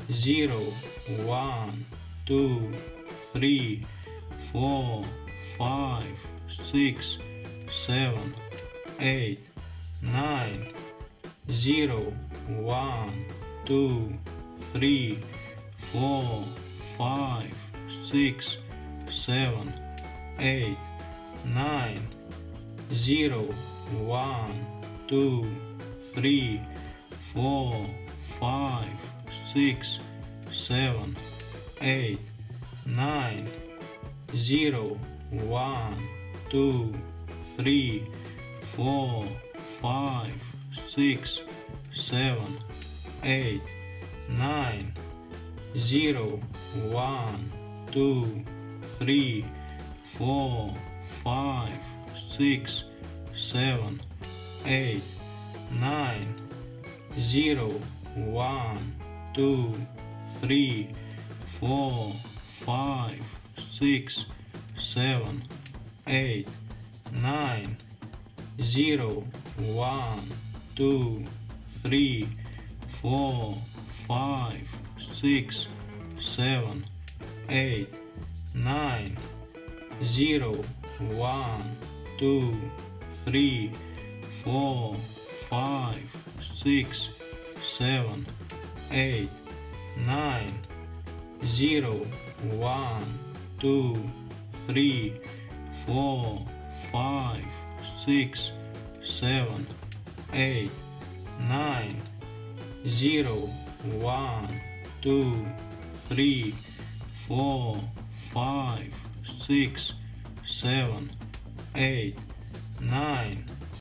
0, 1, 2, 3, 4, 5, 6, 7, 8, 9, 0, 1, 2, 3, 4, 5, 6, 7, 8, 9, 0, 1, 2, 3, 4, 5, 6, 7, 8, 9, 0, 1, 2, 3, 4, 5, 6, 7, 8, 9, 0, 1, 2, 3, 4, 5, 6, 7, 8, 9, 0, 1, 2, 3, 4, 5, 6, 7, 8, 9, 0, 1, 2, 3, 4, 5, 6, 7, 8, 9, 0, 1, 2, 3, 4, 5, 6, 7, 8, 9, 0, 1, 2, 3, 4, 5, 6, 7, 8, 9, 0, 1, 2, 3, 4, 5, 6, 7, 8, 9,